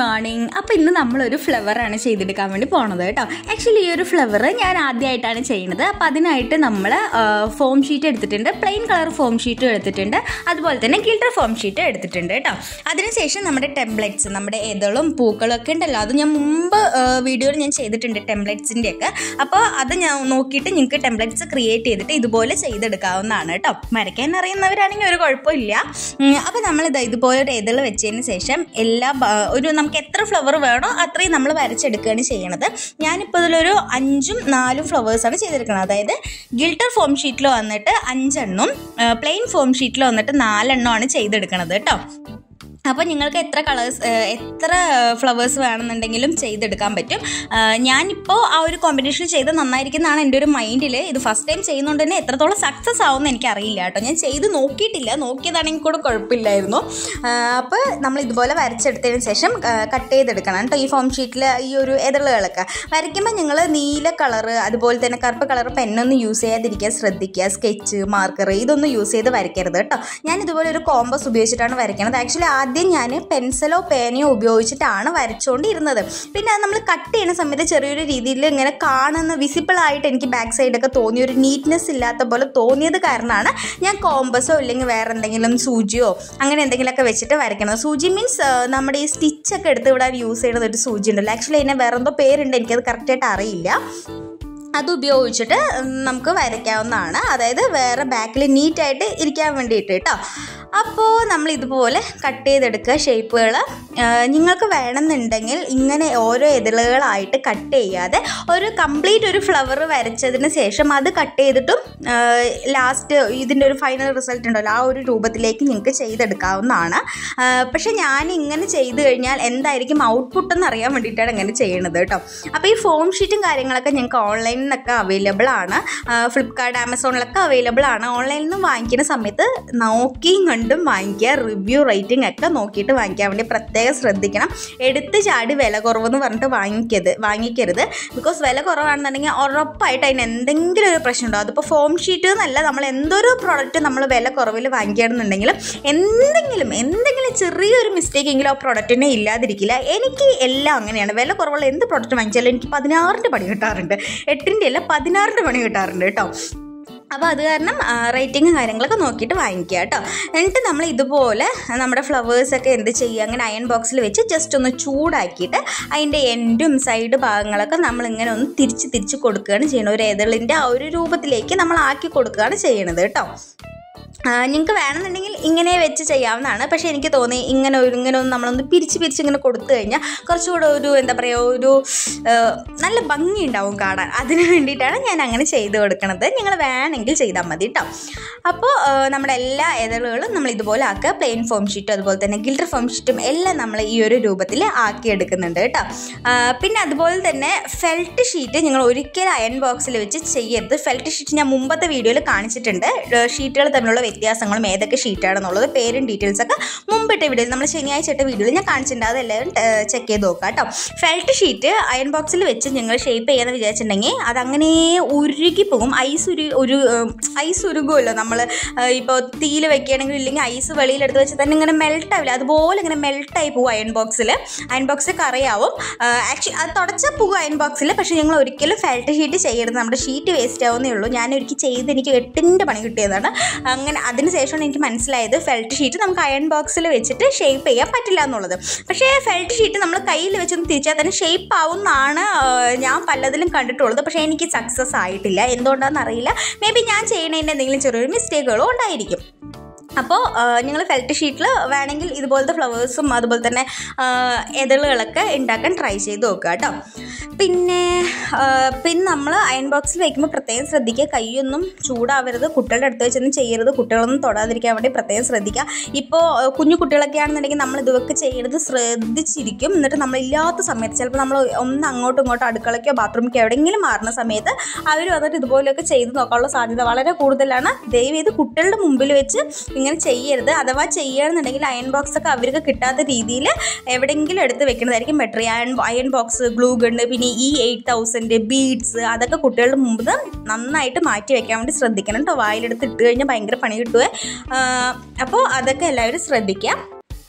Morning. അപ്പോൾ ഇന്ന് നമ്മളൊരു ഫ്ലവറാണ് ചെയ്തെടുക്കാൻ വേണ്ടി പോണത് കേട്ടോ. ആക്ച്വലി ഈ ഒരു ഫ്ലവർ ഞാൻ ആദ്യമായിട്ടാണ് ചെയ്യുന്നത്. അപ്പോൾ അതിനായിട്ട് നമ്മൾ ഫോം ഷീറ്റ് എടുത്തിട്ടുണ്ട്, പ്ലെയിൻ കളർ ഫോം ഷീറ്റും എടുത്തിട്ടുണ്ട്, അതുപോലെ തന്നെ ഗിൽട്ടർ ഫോം ഷീറ്റ് എടുത്തിട്ടുണ്ട് കേട്ടോ. അതിനുശേഷം നമ്മുടെ ടെംപ്ലേറ്റ്സ്, നമ്മുടെ ഇതളും പൂക്കളും ഒക്കെ ഉണ്ടല്ലോ, അത് ഞാൻ മുമ്പ് വീഡിയോയിൽ ഞാൻ ചെയ്തിട്ടുണ്ട് ടെംപ്ലേറ്റ്സിൻ്റെ ഒക്കെ. അപ്പോൾ അത് ഞാൻ നോക്കിയിട്ട് നിങ്ങൾക്ക് ടെംപ്ലേറ്റ്സ് ക്രിയേറ്റ് ചെയ്തിട്ട് ഇതുപോലെ ചെയ്തെടുക്കാവുന്നതാണ് കേട്ടോ. വരയ്ക്കാൻ അറിയുന്നവരാണെങ്കിൽ ഒരു കുഴപ്പമില്ല. അപ്പോൾ നമ്മളിത് ഇതുപോലെ ഒരു ഇതൾ വെച്ചതിന് ശേഷം നമുക്ക് എത്ര ഫ്ലവർ വേണോ അത്രയും നമ്മൾ വരച്ചെടുക്കുകയാണ് ചെയ്യണത്. ഞാനിപ്പോൾ ഇതിലൊരു 5ഉം 4ഉം ഫ്ലവേഴ്സാണ് ചെയ്തെടുക്കുന്നത്. അതായത് ഗിൽട്ടർ ഫോം ഷീറ്റിൽ വന്നിട്ട് 5 എണ്ണവും പ്ലെയിൻ ഫോം ഷീറ്റിൽ വന്നിട്ട് 4 എണ്ണമാണ് ചെയ്തെടുക്കുന്നത് കേട്ടോ. അപ്പോൾ നിങ്ങൾക്ക് എത്ര ഫ്ലവേഴ്സ് വേണമെന്നുണ്ടെങ്കിലും ചെയ്തെടുക്കാൻ പറ്റും. ഞാനിപ്പോൾ ആ ഒരു കോമ്പിനേഷൻ ചെയ്ത് നന്നായിരിക്കുന്നതാണ് എൻ്റെ ഒരു മൈൻഡിൽ. ഇത് ഫസ്റ്റ് ടൈം ചെയ്യുന്നതുകൊണ്ട് തന്നെ എത്രത്തോളം സക്സസ് ആവുമെന്ന് എനിക്കറിയില്ല കേട്ടോ. ഞാൻ ചെയ്ത് നോക്കിയിട്ടില്ല, നോക്കിയതാണെങ്കിൽ കൂടെ കുഴപ്പമില്ലായിരുന്നു. അപ്പോൾ നമ്മൾ ഇതുപോലെ വരച്ചെടുത്തതിന് ശേഷം കട്ട് ചെയ്തെടുക്കണം കേട്ടോ. ഈ ഫോം ഷീറ്റിൽ ഈ ഒരു ഇതളുകളൊക്കെ വരയ്ക്കുമ്പോൾ നിങ്ങൾ നീല കളറ് അതുപോലെ തന്നെ കറുപ്പ് കളർ പെന്നൊന്നും യൂസ് ചെയ്യാതിരിക്കാൻ ശ്രദ്ധിക്കുക. സ്കെച്ച്, മാർക്കർ ഇതൊന്നും യൂസ് ചെയ്ത് വരയ്ക്കരുത് കേട്ടോ. ഞാൻ ഇതുപോലെ ഒരു കോമ്പസ് ഉപയോഗിച്ചിട്ടാണ് വരയ്ക്കുന്നത്. ആക്ച്വലി ആദ്യം ഞാൻ പെൻസിലോ പേനയോ ഉപയോഗിച്ചിട്ടാണ് വരച്ചുകൊണ്ടിരുന്നത്. പിന്നെ അത് നമ്മൾ കട്ട് ചെയ്യുന്ന സമയത്ത് ചെറിയൊരു രീതിയിൽ ഇങ്ങനെ കാണുന്ന വിസിബിളായിട്ട് എനിക്ക് ബാക്ക് സൈഡൊക്കെ തോന്നിയ ഒരു നീറ്റ്നെസ് ഇല്ലാത്ത പോലെ തോന്നിയത് കാരണമാണ് ഞാൻ കോമ്പസോ ഇല്ലെങ്കിൽ വേറെ എന്തെങ്കിലും സൂചിയോ അങ്ങനെ എന്തെങ്കിലുമൊക്കെ വെച്ചിട്ട് വരയ്ക്കുന്നത്. സൂചി മീൻസ് നമ്മുടെ ഈ സ്റ്റിച്ചൊക്കെ എടുത്ത് വിടാൻ യൂസ് ചെയ്യുന്നത് ഒരു സൂചി ഉണ്ടല്ലോ. ആക്ച്വലി അതിനെ വേറെ എന്തോ പേരുണ്ട്, എനിക്കത് കറക്റ്റായിട്ട് അറിയില്ല. അതുപയോഗിച്ചിട്ട് നമുക്ക് വരയ്ക്കാവുന്നതാണ്. അതായത് വേറെ ബാക്കിൽ നീറ്റായിട്ട് ഇരിക്കാൻ വേണ്ടിയിട്ട് കേട്ടോ. അപ്പോൾ നമ്മൾ ഇതുപോലെ കട്ട് ചെയ്തെടുക്കുക ഷേപ്പുകൾ. നിങ്ങൾക്ക് വേണമെന്നുണ്ടെങ്കിൽ ഇങ്ങനെ ഓരോ ഇതളുകളായിട്ട് കട്ട് ചെയ്യാതെ ഒരു കംപ്ലീറ്റ് ഒരു ഫ്ലവർ വരച്ചതിന് ശേഷം അത് കട്ട് ചെയ്തിട്ടും ലാസ്റ്റ് ഇതിൻ്റെ ഒരു ഫൈനൽ റിസൾട്ട് ഉണ്ടല്ലോ ആ ഒരു രൂപത്തിലേക്ക് നിങ്ങൾക്ക് ചെയ്തെടുക്കാവുന്നതാണ്. പക്ഷേ ഞാൻ ഇങ്ങനെ ചെയ്ത് കഴിഞ്ഞാൽ എന്തായിരിക്കും ഔട്ട്പുട്ട് എന്ന് അറിയാൻ വേണ്ടിയിട്ടാണ് ഇങ്ങനെ ചെയ്യണത് കേട്ടോ. അപ്പോൾ ഈ ഫോം ഷീറ്റും കാര്യങ്ങളൊക്കെ ഞങ്ങൾക്ക് ഓൺലൈനിലൊക്കെ അവൈലബിൾ ആണ്. ഫ്ലിപ്കാർട്ട്, ആമസോണിലൊക്കെ അവൈലബിൾ ആണ്. ഓൺലൈനിൽ നിന്ന് വാങ്ങിക്കുന്ന സമയത്ത് നോക്കിയും കണ്ടും വാങ്ങിക്കുക. റിവ്യൂ റേറ്റിംഗ് ഒക്കെ നോക്കിയിട്ട് വാങ്ങിക്കാൻ വേണ്ടി പ്രത്യേകം ശ്രദ്ധിക്കണം. എടുത്ത് ചാടി വില കുറവെന്ന് പറഞ്ഞിട്ട് വാങ്ങിക്കരുത്. ബിക്കോസ് വില കുറവാണെന്നുണ്ടെങ്കിൽ ഉറപ്പായിട്ട് അതിന് എന്തെങ്കിലും ഒരു പ്രശ്നമുണ്ടോ. അതിപ്പോൾ ഫോം ഷീറ്റ് എന്നല്ല, നമ്മൾ എന്തൊരു പ്രോഡക്റ്റ് നമ്മൾ വില കുറവിൽ വാങ്ങിക്കുകയാണെന്നുണ്ടെങ്കിലും എന്തെങ്കിലും ചെറിയൊരു മിസ്റ്റേക്ക് എങ്കിലും ആ പ്രോഡക്റ്റിനെ ഇല്ലാതിരിക്കില്ല. എനിക്ക് എല്ലാം അങ്ങനെയാണ്. വില കുറവുള്ള എന്ത് പ്രോഡക്റ്റ് വാങ്ങിച്ചാലും എനിക്ക് 16ൻ്റെ പണി കിട്ടാറുണ്ട്. 8ൻ്റെ അല്ല 16ൻ്റെ പണി കിട്ടാറുണ്ട് കേട്ടോ. അപ്പോൾ അത് കാരണം റേറ്റിങ്ങും കാര്യങ്ങളൊക്കെ നോക്കിയിട്ട് വാങ്ങിക്കുക കേട്ടോ. എന്നിട്ട് നമ്മൾ ഇതുപോലെ നമ്മുടെ ഫ്ലവേഴ്സൊക്കെ എന്ത് ചെയ്യുക, അങ്ങനെ അയൺ ബോക്സിൽ വെച്ച് ജസ്റ്റ് ഒന്ന് ചൂടാക്കിയിട്ട് അതിൻ്റെ എൻഡും സൈഡ് ഭാഗങ്ങളൊക്കെ നമ്മളിങ്ങനെ ഒന്ന് തിരിച്ച് കൊടുക്കുകയാണ് ചെയ്യണം. ഒരു ഇതളിൻ്റെ ആ ഒരു രൂപത്തിലേക്ക് നമ്മൾ ആക്കി കൊടുക്കുകയാണ് ചെയ്യണത് കേട്ടോ. നിങ്ങൾക്ക് വേണമെന്നുണ്ടെങ്കിൽ ഇങ്ങനെ വെച്ച് ചെയ്യാവുന്നതാണ്. പക്ഷേ എനിക്ക് തോന്നി ഇങ്ങനെ ഒന്ന് നമ്മളൊന്ന് പിരിച്ച് ഇങ്ങനെ കൊടുത്തു കഴിഞ്ഞാൽ കുറച്ചുകൂടെ ഒരു എന്താ പറയുക, ഒരു നല്ല ഭംഗി ഉണ്ടാവും കാണാൻ. അതിന് വേണ്ടിയിട്ടാണ് ഞാൻ അങ്ങനെ ചെയ്ത് കൊടുക്കുന്നത്. നിങ്ങൾ വേണമെങ്കിൽ ചെയ്താൽ മതി കേട്ടോ. അപ്പോൾ നമ്മുടെ എല്ലാ ഇതളുകളും നമ്മൾ ഇതുപോലെ ആക്കുക. പ്ലെയിൻ ഫോം ഷീറ്റും അതുപോലെ തന്നെ ഗിൽട്ടർ ഫോം ഷീറ്റും എല്ലാം നമ്മൾ ഈ ഒരു രൂപത്തിൽ ആക്കിയെടുക്കുന്നുണ്ട് കേട്ടോ. പിന്നെ അതുപോലെ തന്നെ ഫെൽറ്റ് ഷീറ്റ് നിങ്ങൾ ഒരിക്കലും അയൺ ബോക്സിൽ വെച്ച് ചെയ്യരുത്. ഫെൽറ്റ് ഷീറ്റ് ഞാൻ മുമ്പത്തെ വീഡിയോയിൽ കാണിച്ചിട്ടുണ്ട്. ഷീറ്റുകൾ തമ്മിലുള്ള വ്യത്യാസങ്ങളും ഏതൊക്കെ ഷീറ്റാണെന്നുള്ളത് പേരും ഡീറ്റെയിൽസൊക്കെ മുമ്പിട്ട വീഡിയോയിൽ, നമ്മൾ ശനിയാഴ്ച ഇട്ട വീഡിയോയിൽ ഞാൻ കാണിച്ചിട്ടുണ്ട്. അതെല്ലാവരും ചെക്ക് ചെയ്ത് നോക്കുക കേട്ടോ. ഫെൽറ്റ് ഷീറ്റ് അയൺ ബോക്സിൽ വെച്ച് നിങ്ങൾ ഷേപ്പ് ചെയ്യാന്ന് വിചാരിച്ചിട്ടുണ്ടെങ്കിൽ അതങ്ങനെ ഉരുകി പോകും. ഐസ് ഉരുകുമല്ലോ. നമ്മൾ ഇപ്പോൾ തീയിൽ വെക്കുകയാണെങ്കിൽ ഇല്ലെങ്കിൽ ഐസ് വെളിയിലെടുത്ത് വെച്ച് തന്നെ ഇങ്ങനെ മെൽട്ട് ആവില്ല, അതുപോലെ ഇങ്ങനെ മെൽട്ടായി പോകും അയൺ ബോക്സിൽ. Iron box കറിയാവും. ആക്ച്വലി അത് തുടച്ചാൽ പോകും അയൺ ബോക്സിൽ. പക്ഷേ ഞങ്ങൾ ഒരിക്കലും ഫെൽറ്റ് ഷീറ്റ് ചെയ്യരുത്. നമ്മുടെ ഷീറ്റ് വേസ്റ്റ് ആവുന്നേ ഉള്ളൂ. ഞാൻ ഒരിക്കൽ ചെയ്ത് എനിക്ക് 8ൻ്റെ പണി കിട്ടിയതാണ്. അങ്ങനെ അതിനുശേഷമാണ് എനിക്ക് മനസ്സിലായത് ഫെൽറ്റ് ഷീറ്റ് നമുക്ക് അയൺ ബോക്സിൽ വെച്ചിട്ട് ഷേപ്പ് ചെയ്യാൻ പറ്റില്ല എന്നുള്ളത്. പക്ഷേ ഫെൽറ്റ് ഷീറ്റ് നമ്മൾ കയ്യിൽ വെച്ചൊന്ന് തിരിച്ചാൽ തന്നെ ഷേപ്പ് ആവുമെന്നാണ് ഞാൻ പലതിലും കണ്ടിട്ടുള്ളത്. പക്ഷേ എനിക്ക് സക്സസ് ആയിട്ടില്ല. എന്തുകൊണ്ടാണെന്ന് അറിയില്ല. മേ ബി ഞാൻ ചെയ്യണതിൻ്റെ എന്തെങ്കിലും ചെറിയൊരു മിസ്റ്റേക്കുകളോ ഉണ്ടായിരിക്കും. അപ്പോൾ നിങ്ങൾ ഫെൽറ്റ് ഷീറ്റിൽ വേണമെങ്കിൽ ഇതുപോലത്തെ ഫ്ലവേഴ്സും അതുപോലെ തന്നെ ഇതളുകളൊക്കെ ഉണ്ടാക്കാൻ ട്രൈ ചെയ്ത് നോക്കുക കേട്ടോ. പിന്നെ നമ്മൾ അയൺ ബോക്സിൽ വയ്ക്കുമ്പോൾ പ്രത്യേകം ശ്രദ്ധിക്കുക, കൈയൊന്നും ചൂടാവരുത്. കുട്ടികളുടെ അടുത്ത് വെച്ചൊന്നും ചെയ്യരുത്. കുട്ടികളൊന്നും തൊടാതിരിക്കാൻ വേണ്ടി പ്രത്യേകം ശ്രദ്ധിക്കുക. ഇപ്പോൾ കുഞ്ഞു കുട്ടികളൊക്കെ ആണെന്നുണ്ടെങ്കിൽ നമ്മൾ ഇതൊക്കെ ചെയ്യരുത്, ശ്രദ്ധിച്ചിരിക്കും. എന്നിട്ട് നമ്മളില്ലാത്ത സമയത്ത് ചിലപ്പോൾ നമ്മൾ ഒന്ന് അങ്ങോട്ടും ഇങ്ങോട്ടും അടുക്കളയ്ക്കോ ബാത്റൂമിലേക്കോ എവിടെയെങ്കിലും മാറുന്ന സമയത്ത് അവർ വന്നിട്ട് ഇതുപോലെയൊക്കെ ചെയ്ത് നോക്കാനുള്ള സാധ്യത വളരെ കൂടുതലാണ്. ദയവേത് കുട്ടികളുടെ മുമ്പിൽ വെച്ച് ഇങ്ങനെ ചെയ്യരുത്. അഥവാ ചെയ്യുകയാണെന്നുണ്ടെങ്കിൽ അയൺ ബോക്സൊക്കെ അവർക്ക് കിട്ടാത്ത രീതിയിൽ എവിടെയെങ്കിലും എടുത്ത് വെക്കുന്നതായിരിക്കും better. Iron box, glue gun, പിന്നെ ഈ 8000 ബീഡ്സ് അതൊക്കെ കുട്ടികളുടെ മുമ്പ് നന്നായിട്ട് മാറ്റി വെക്കാൻ വേണ്ടി ശ്രദ്ധിക്കണം കേട്ടോ. വായിലെടുത്ത് ഇട്ട് കഴിഞ്ഞാൽ ഭയങ്കര പണി കിട്ടുമേ. അപ്പോൾ അതൊക്കെ എല്ലാവരും ശ്രദ്ധിക്കാം.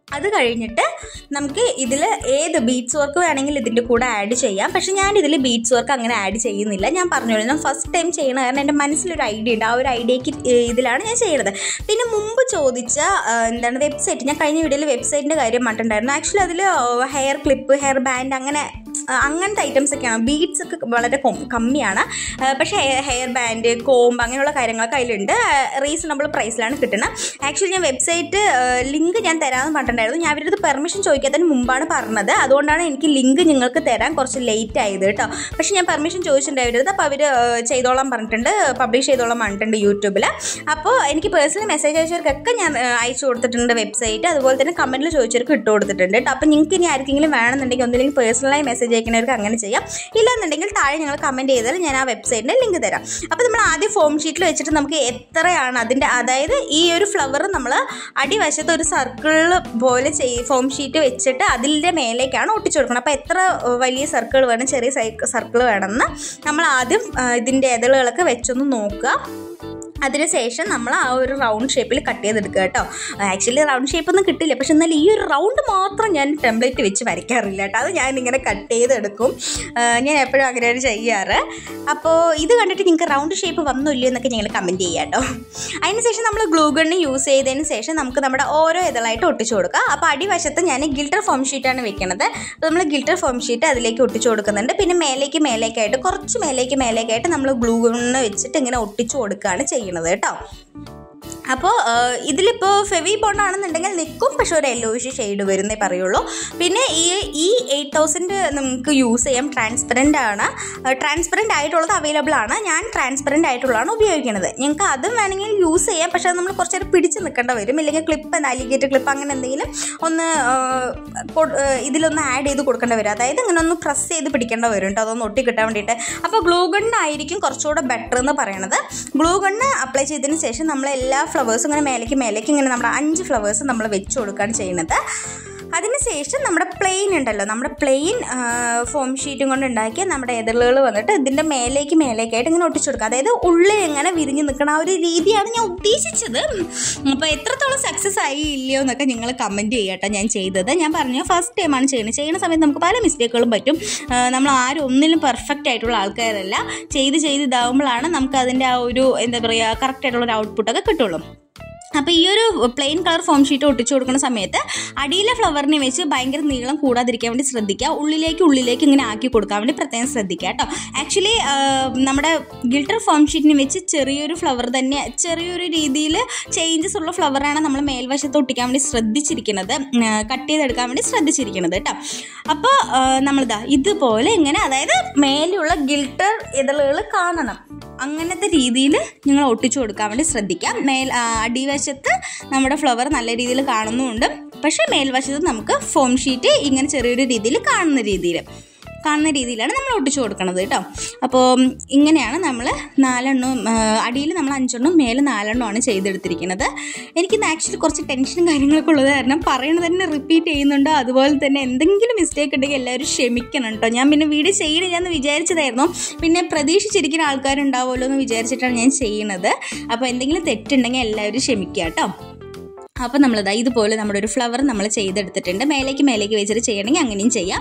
അത് കഴിഞ്ഞിട്ട് നമുക്ക് ഇതിൽ ഏത് ബീഡ്സ് വർക്ക് വേണമെങ്കിൽ ഇതിൻ്റെ കൂടെ ആഡ് ചെയ്യാം. പക്ഷേ ഞാനിതിൽ ബീഡ്സ് വർക്ക് അങ്ങനെ ആഡ് ചെയ്യുന്നില്ല. ഞാൻ പറഞ്ഞോളൂ, ഞാൻ ഫസ്റ്റ് ടൈം ചെയ്യണ കാരണം എൻ്റെ മനസ്സിലൊരു ഐഡിയ ഉണ്ട്. ആ ഒരു ഐഡിയക്ക് ഇതിലാണ് ഞാൻ ചെയ്യുന്നത്. പിന്നെ മുമ്പ് ചോദിച്ച വെബ്സൈറ്റ്, ഞാൻ കഴിഞ്ഞ വീഡിയോയിൽ വെബ്സൈറ്റിൻ്റെ കാര്യം പറഞ്ഞിട്ടുണ്ടായിരുന്നു. ആക്ച്വലി അതിൽ ഹെയർ ക്ലിപ്പ്, ഹെയർ ബാൻഡ് അങ്ങനത്തെ ഐറ്റംസ് ഒക്കെയാണ്. ബീഡ്സ് ഒക്കെ വളരെ കമ്മിയാണ്. പക്ഷേ ഹെയർ ബാൻഡ്, കോംബ് അങ്ങനെയുള്ള കാര്യങ്ങളൊക്കെ അതിലുണ്ട്. റീസണബിൾ പ്രൈസിലാണ് കിട്ടുന്നത്. ആക്ച്വലി ഞാൻ വെബ്സൈറ്റ് ലിങ്ക് ഞാൻ തരാമെന്ന് പറഞ്ഞിട്ടുണ്ടായിരുന്നു. ഞാൻ അവരുടെ പെർമിഷൻ ചോദിക്കാത്തതിന് മുമ്പാണ് പറഞ്ഞത്. അതുകൊണ്ടാണ് എനിക്ക് ലിങ്ക് നിങ്ങൾക്ക് തരാൻ കുറച്ച് ലേറ്റ് ആയത് കേട്ടോ. പക്ഷേ ഞാൻ പെർമിഷൻ ചോദിച്ചിട്ടുണ്ടായിരുന്നു. അപ്പോൾ അവർ ചെയ്തോളാൻ പറഞ്ഞിട്ടുണ്ട്, പബ്ലിഷ് ചെയ്തോളാൻ പറഞ്ഞിട്ടുണ്ട് യൂട്യൂബിൽ. അപ്പോൾ എനിക്ക് പേഴ്സണലി മെസ്സേജ് അയച്ചവർക്കൊക്കെ ഞാൻ അയച്ചു കൊടുത്തിട്ടുണ്ട് വെബ്സൈറ്റ്. അതുപോലെ തന്നെ കമൻറ്റിൽ ചോദിച്ചവർക്ക് ഇട്ട് കൊടുത്തിട്ടുണ്ട് കേട്ടോ. അപ്പോൾ നിങ്ങൾക്ക് ഇനി ആർക്കെങ്കിലും വേണമെന്നുണ്ടെങ്കിൽ ഒന്നില്ലെങ്കിൽ പേഴ്സണലായി മെസ്സേജ് അയക്കുന്നവർക്ക് അങ്ങനെ ചെയ്യാം. ഇല്ലാന്നുണ്ടെങ്കിൽ താഴെ ഞങ്ങൾ കമൻറ്റ് ചെയ്താൽ ഞാൻ ആ വെബ്സൈറ്റിൻ്റെ ലിങ്ക് തരാം. അപ്പോൾ നമ്മൾ ആദ്യം ഫോം ഷീറ്റിൽ വെച്ചിട്ട് നമുക്ക് എത്രയാണ് അതിൻ്റെ, അതായത് ഈ ഒരു ഫ്ലവർ നമ്മൾ അടിവശത്ത് ഒരു സർക്കിൾ പോലെ ഫോം ഷീറ്റ് വെച്ചിട്ട് അതിൻ്റെ മേലേക്കാണ് ഒട്ടിച്ചു കൊടുക്കണം. അപ്പോൾ എത്ര വലിയ സർക്കിൾ വേണം, ചെറിയ സർക്കിൾ വേണമെന്ന് നമ്മൾ ആദ്യം ഇതിൻ്റെ ഇതളുകളൊക്കെ വെച്ചൊന്ന് നോക്കുക. അതിനുശേഷം നമ്മൾ ആ ഒരു റൗണ്ട് ഷേപ്പിൽ കട്ട് ചെയ്തെടുക്കുക കേട്ടോ. ആക്ച്വലി റൗണ്ട് ഷേപ്പൊന്നും കിട്ടില്ല, പക്ഷെ എന്നാൽ ഈ ഒരു റൗണ്ട് മാത്രം ഞാൻ ടെംപ്ലേറ്റ് വെച്ച് വരയ്ക്കാറില്ല കേട്ടോ. അത് ഞാനിങ്ങനെ കട്ട് ചെയ്തെടുക്കും. ഞാൻ എപ്പോഴും അങ്ങനെയാണ് ചെയ്യാറ്. അപ്പോൾ ഇത് കണ്ടിട്ട് നിങ്ങൾക്ക് റൗണ്ട് ഷേപ്പ് വന്നോ ഇല്ലയോ എന്നൊക്കെ ഞങ്ങൾ കമൻറ്റ് ചെയ്യാം കേട്ടോ. അതിനുശേഷം നമ്മൾ ഗ്ലൂ ഗണ്ണ് യൂസ് ചെയ്തതിന് ശേഷം നമുക്ക് നമ്മുടെ ഓരോ ഇതളായിട്ട് ഒട്ടിച്ചു കൊടുക്കുക. അപ്പോൾ അടിവശത്ത് ഞാൻ ഗിൽട്ടർ ഫോം ഷീറ്റാണ് വെക്കുന്നത്. അപ്പോൾ നമ്മൾ ഗിൽട്ടർ ഫോം ഷീറ്റ് അതിലേക്ക് ഒട്ടിച്ചു കൊടുക്കുന്നുണ്ട്. പിന്നെ മേലേക്കായിട്ട് കുറച്ച് മേലേക്കായിട്ട് നമ്മൾ ഗ്ലൂ ഗണ്ണ് വെച്ചിട്ട് ഇങ്ങനെ ഒട്ടിച്ചു കൊടുക്കുകയാണ് ചെയ്യുന്നത് കേട്ടോ. അപ്പോൾ ഇതിലിപ്പോൾ ഫെവി ബോണ്ട് ആണെന്നുണ്ടെങ്കിൽ നിൽക്കും, പക്ഷെ ഒരു യെല്ലോയിഷ് ഷെയ്ഡ് വരുന്നേ പറയുള്ളൂ. പിന്നെ ഈ 8000 നമുക്ക് യൂസ് ചെയ്യാം. ട്രാൻസ്പെറൻ്റ് ആയിട്ടുള്ളത് അവൈലബിൾ ആണ്. ഞാൻ ട്രാൻസ്പെറൻ്റ് ആയിട്ടുള്ളതാണ് ഉപയോഗിക്കുന്നത്. ഞങ്ങൾക്ക് അതും വേണമെങ്കിൽ യൂസ് ചെയ്യാം, പക്ഷേ അത് നമ്മൾ കുറച്ച് നേരം പിടിച്ച് നിൽക്കേണ്ട വരും. ഇല്ലെങ്കിൽ ക്ലിപ്പ്, അലിഗേറ്റർ ക്ലിപ്പ് അങ്ങനെ എന്തെങ്കിലും ഒന്ന് ഇതിലൊന്ന് ആഡ് ചെയ്ത് കൊടുക്കേണ്ടി വരും. അതായത് ഇങ്ങനെ ഒന്ന് പ്രസ് ചെയ്ത് പിടിക്കേണ്ട വരും കേട്ടോ, അതൊന്ന് ഒട്ടി കിട്ടാൻ വേണ്ടിയിട്ട്. അപ്പോൾ ഗ്ലൂ ഗണ്ണായിരിക്കും കുറച്ചുകൂടെ ബെറ്റർ എന്ന് പറയണത്. ഗ്ലൂ ഗണ്ണ് അപ്ലൈ ചെയ്തതിന് ശേഷം നമ്മൾ എല്ലാ ഫ്ലവേഴ്സും ഇങ്ങനെ മേലേക്ക് ഇങ്ങനെ നമ്മുടെ 5 ഫ്ലവേഴ്സ് നമ്മൾ വെച്ച് കൊടുക്കുകയാണ് ചെയ്യുന്നത്. അതിനുശേഷം നമ്മുടെ പ്ലെയിൻ ഉണ്ടല്ലോ, നമ്മുടെ പ്ലെയിൻ ഫോം ഷീറ്റും കൊണ്ട് ഉണ്ടാക്കിയ നമ്മുടെ ഇതളുകൾ വന്നിട്ട് ഇതിൻ്റെ മേലേക്കായിട്ട് ഇങ്ങനെ ഒട്ടിച്ചു കൊടുക്കുക. അതായത് ഉള്ളിൽ ഇങ്ങനെ വിരിഞ്ഞ് നിൽക്കുന്ന ആ ഒരു രീതിയാണ് ഞാൻ ഉദ്ദേശിച്ചത്. അപ്പോൾ എത്രത്തോളം സക്സസ് ആയി ഇല്ലയോ എന്നൊക്കെ നിങ്ങൾ കമൻറ്റ് ചെയ്യട്ടോ. ഞാൻ ചെയ്തത്, ഞാൻ പറഞ്ഞു ഫസ്റ്റ് ടൈമാണ് ചെയ്യുന്ന സമയത്ത് നമുക്ക് പല മിസ്റ്റേക്കുകളും പറ്റും. നമ്മൾ ആരും ഒന്നിലും പെർഫെക്റ്റ് ആയിട്ടുള്ള ആൾക്കാരല്ല. ചെയ്ത് ഇതാകുമ്പോഴാണ് നമുക്ക് അതിൻ്റെ ആ ഒരു എന്താ പറയുക കറക്റ്റായിട്ടുള്ളൊരു ഔട്ട്പുട്ടൊക്കെ കിട്ടുള്ളൂ. അപ്പോൾ ഈ ഒരു പ്ലെയിൻ കളർ ഫോം ഷീറ്റ് ഒട്ടിച്ചു കൊടുക്കുന്ന സമയത്ത് അടിയിലെ ഫ്ലവറിനെ വെച്ച് ഭയങ്കര നീളം കൂടാതിരിക്കാൻ വേണ്ടി ശ്രദ്ധിക്കുക. ഉള്ളിലേക്ക് ഇങ്ങനെ ആക്കി കൊടുക്കാൻ വേണ്ടി പ്രത്യേകം ശ്രദ്ധിക്കുക കേട്ടോ. ആക്ച്വലി നമ്മുടെ ഗിൽട്ടർ ഫോം ഷീറ്റിനെ വെച്ച് ചെറിയൊരു ഫ്ലവർ തന്നെ, ചെറിയൊരു രീതിയിൽ ചേഞ്ചസ് ഉള്ള ഫ്ലവറാണ് നമ്മൾ മേൽവശത്ത് ഒട്ടിക്കാൻ വേണ്ടി ശ്രദ്ധിച്ചിരിക്കുന്നത്, കട്ട് ചെയ്തെടുക്കാൻ വേണ്ടി ശ്രദ്ധിച്ചിരിക്കുന്നത് കേട്ടോ. അപ്പോൾ നമ്മളിതാ ഇതുപോലെ ഇങ്ങനെ, അതായത് മേലെയുള്ള ഗിൽട്ടർ ഇതളുകൾ കാണണം, അങ്ങനത്തെ രീതിയിൽ നിങ്ങൾ ഒട്ടിച്ചു കൊടുക്കാൻ വേണ്ടി ശ്രദ്ധിക്കാം. അടിവശത്ത് നമ്മുടെ ഫ്ലവർ നല്ല രീതിയിൽ കാണുന്നുമുണ്ട്, പക്ഷേ മേൽവശത്ത് നമുക്ക് ഫോം ഷീറ്റ് ഇങ്ങനെ ചെറിയൊരു രീതിയിൽ കാണുന്ന രീതിയിലാണ് നമ്മൾ ഒട്ടിച്ചു കൊടുക്കുന്നത് കേട്ടോ. അപ്പോൾ ഇങ്ങനെയാണ് നമ്മൾ 4 എണ്ണം, അടിയിൽ നമ്മൾ 5 എണ്ണം, മേലെ 4 എണ്ണമാണ് ചെയ്തെടുത്തിരിക്കുന്നത്. എനിക്കിന്ന് ആക്ച്വലി കുറച്ച് ടെൻഷനും കാര്യങ്ങളൊക്കെ ഉള്ളത് കാരണം പറയണത് തന്നെ റിപ്പീറ്റ് ചെയ്യുന്നുണ്ടോ, അതുപോലെ തന്നെ എന്തെങ്കിലും മിസ്റ്റേക്ക് ഉണ്ടെങ്കിൽ എല്ലാവരും ക്ഷമിക്കണം കേട്ടോ. ഞാൻ പിന്നെ വീഡിയോ ചെയ്യണില്ലെന്ന് വിചാരിച്ചതായിരുന്നു, പിന്നെ പ്രതീക്ഷിച്ചിരിക്കുന്ന ആൾക്കാരുണ്ടാവുമല്ലോ എന്ന് വിചാരിച്ചിട്ടാണ് ഞാൻ ചെയ്യുന്നത്. അപ്പോൾ എന്തെങ്കിലും തെറ്റുണ്ടെങ്കിൽ എല്ലാവരും ക്ഷമിക്കുക കേട്ടോ. അപ്പോൾ നമ്മളിതാ ഇതുപോലെ നമ്മുടെ ഒരു ഫ്ലവർ നമ്മൾ ചെയ്തെടുത്തിട്ടുണ്ട്. മേലേക്ക് വെച്ചിട്ട് ചെയ്യണമെങ്കിൽ അങ്ങനെയും ചെയ്യാം.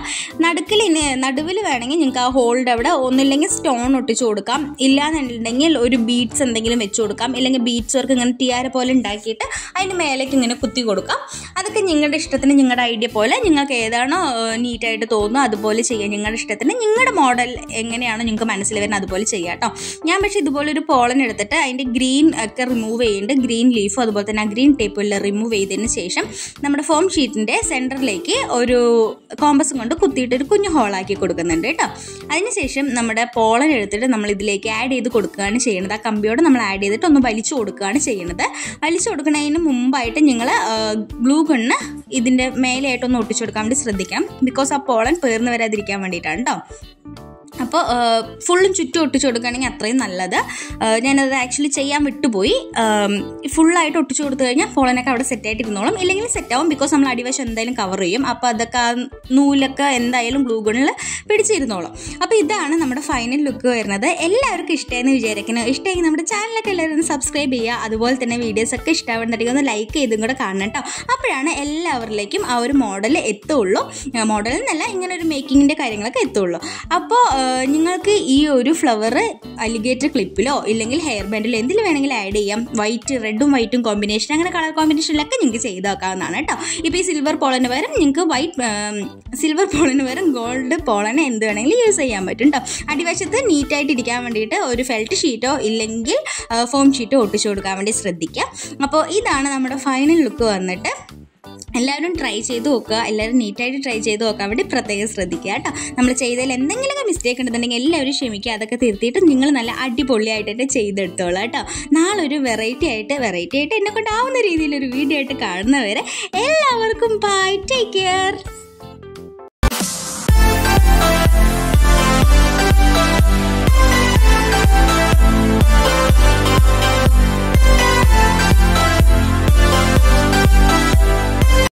നടുവിൽ വേണമെങ്കിൽ നിങ്ങൾക്ക് ആ ഹോൾഡ് അവിടെ ഒന്നില്ലെങ്കിൽ സ്റ്റോൺ ഒട്ടിച്ചു കൊടുക്കാം, ഇല്ലാന്നുണ്ടെങ്കിൽ ഒരു ബീഡ്സ് എന്തെങ്കിലും വെച്ച് കൊടുക്കാം, ഇല്ലെങ്കിൽ ബീഡ്സ് വർക്ക് ഇങ്ങനെ ടിയാര പോലെ ഉണ്ടാക്കിയിട്ട് അതിന് മേലേക്ക് ഇങ്ങനെ കുത്തി കൊടുക്കാം. അതൊക്കെ നിങ്ങളുടെ ഇഷ്ടത്തിന്, നിങ്ങളുടെ ഐഡിയ പോലെ നിങ്ങൾക്ക് ഏതാണോ നീറ്റായിട്ട് തോന്നുന്നു അതുപോലെ ചെയ്യാം. നിങ്ങളുടെ ഇഷ്ടത്തിന്, നിങ്ങളുടെ മോഡൽ എങ്ങനെയാണോ നിങ്ങൾക്ക് മനസ്സിൽ വരുന്നത് അതുപോലെ ചെയ്യാം കേട്ടോ. ഞാൻ പക്ഷേ ഇതുപോലെ ഒരു പോളൻ എടുത്തിട്ട് അതിൻ്റെ ഗ്രീൻ ഒക്കെ റിമൂവ് ചെയ്യുന്നുണ്ട്, ഗ്രീൻ ലീഫും അതുപോലെ തന്നെ ആ ഗ്രീൻ ടേപ്പും റിമൂവ് ചെയ്തതിന് ശേഷം നമ്മുടെ ഫോം ഷീറ്റിൻ്റെ സെൻറ്ററിലേക്ക് ഒരു കോമ്പസും കൊണ്ട് കുത്തിയിട്ട് ഒരു കുഞ്ഞു ഹോളാക്കി കൊടുക്കുന്നുണ്ട് കേട്ടോ. അതിനുശേഷം നമ്മുടെ പോളൻ എടുത്തിട്ട് നമ്മൾ ഇതിലേക്ക് ആഡ് ചെയ്ത് കൊടുക്കുകയാണ് ചെയ്യുന്നത്. ആ കമ്പിയോട് നമ്മൾ ആഡ് ചെയ്തിട്ട് ഒന്ന് വലിച്ചു കൊടുക്കുകയാണ് ചെയ്യുന്നത്. വലിച്ചു കൊടുക്കുന്നതിന് മുമ്പായിട്ട് നിങ്ങൾ ഗ്ലൂ ഗണ്ണ് ഇതിൻ്റെ മേലെയായിട്ടൊന്ന് ഒട്ടിച്ചു കൊടുക്കാൻ വേണ്ടി ശ്രദ്ധിക്കണം, ബിക്കോസ് ആ പോളൻ പേർന്ന് വരാതിരിക്കാൻ വേണ്ടിയിട്ടാണ് കേട്ടോ. അപ്പോൾ ഫുള്ളും ചുറ്റും ഒട്ടിച്ചു കൊടുക്കുകയാണെങ്കിൽ അത്രയും നല്ലത്. ഞാനത് ആക്ച്വലി ചെയ്യാൻ വിട്ടുപോയി. ഫുള്ളായിട്ട് ഒട്ടിച്ചു കൊടുത്തു കഴിഞ്ഞാൽ പോളനൊക്കെ അവിടെ സെറ്റായിട്ട് ഇരുന്നോളും, ഇല്ലെങ്കിൽ സെറ്റാവും, ബിക്കോസ് നമ്മൾ അടിവശം എന്തായാലും കവർ ചെയ്യും. അപ്പോൾ അതൊക്കെ നൂലൊക്കെ എന്തായാലും ഗ്ലൂ ഗണ്ണിൽ പിടിച്ചിരുന്നോളും. അപ്പോൾ ഇതാണ് നമ്മുടെ ഫൈനൽ ലുക്ക് വരുന്നത്. എല്ലാവർക്കും ഇഷ്ടമായെന്ന് വിചാരിക്കുന്നു. ഇഷ്ടമെങ്കിൽ നമ്മുടെ ചാനലൊക്കെ എല്ലാവരും സബ്സ്ക്രൈബ് ചെയ്യുക. അതുപോലെ തന്നെ വീഡിയോസൊക്കെ ഇഷ്ടമാവുന്നുണ്ടെങ്കിൽ ഒന്ന് ലൈക്ക് ചെയ്തും കൂടെ കാണണം കേട്ടോ. അപ്പോഴാണ് എല്ലാവരിലേക്കും ആ ഒരു മോഡൽ എത്തുള്ളൂ. മോഡൽ എന്നല്ല, ഇങ്ങനെ ഒരു മേക്കിങ്ങിൻ്റെ കാര്യങ്ങളൊക്കെ എത്തുള്ളൂ. അപ്പോൾ നിങ്ങൾക്ക് ഈ ഒരു ഫ്ലവർ അലിഗേറ്റർ ക്ലിപ്പിലോ ഇല്ലെങ്കിൽ ഹെയർ ബാൻഡിലോ എന്തിൽ വേണമെങ്കിലും ആഡ് ചെയ്യാം. റെഡും വൈറ്റും കോമ്പിനേഷൻ, അങ്ങനെ കളർ കോമ്പിനേഷനിലൊക്കെ നിങ്ങൾക്ക് ചെയ്ത് വെക്കാവുന്നതാണ് കേട്ടോ. ഇപ്പോൾ ഈ സിൽവർ പോളന് പകരം നിങ്ങൾക്ക് ഗോൾഡ് പോളന് എന്ത് വേണമെങ്കിലും യൂസ് ചെയ്യാൻ പറ്റും കേട്ടോ. അടിവശത്ത് നീറ്റായിട്ട് ഇരിക്കാൻ വേണ്ടിയിട്ട് ഒരു ഫെൽറ്റ് ഷീറ്റോ ഇല്ലെങ്കിൽ ഫോം ഷീറ്റോ ഒട്ടിച്ചു കൊടുക്കാൻ വേണ്ടി ശ്രദ്ധിക്കാം. അപ്പോൾ ഇതാണ് നമ്മുടെ ഫൈനൽ ലുക്ക് വന്നിട്ട്. എല്ലാവരും ട്രൈ ചെയ്ത് നോക്കുക. എല്ലാവരും നീറ്റായിട്ട് ട്രൈ ചെയ്ത് നോക്കാൻ വേണ്ടി പ്രത്യേകം ശ്രദ്ധിക്കുക കേട്ടോ. നമ്മൾ ചെയ്തതിൽ എന്തെങ്കിലുമൊക്കെ മിസ്റ്റേക്ക് ഉണ്ടെന്നുണ്ടെങ്കിൽ എല്ലാവരും ക്ഷമിക്കുക. അതൊക്കെ തിരുത്തിയിട്ട് നിങ്ങൾ നല്ല അടിപൊളിയായിട്ട് ചെയ്തെടുത്തോളാം കേട്ടോ. നാളെ ഒരു വെറൈറ്റി ആയിട്ട് എന്നെ കൊണ്ടാവുന്ന രീതിയിലൊരു വീഡിയോ ആയിട്ട് കാണുന്നവരെ എല്ലാവർക്കും ബൈ, ടേക്ക് കെയർ.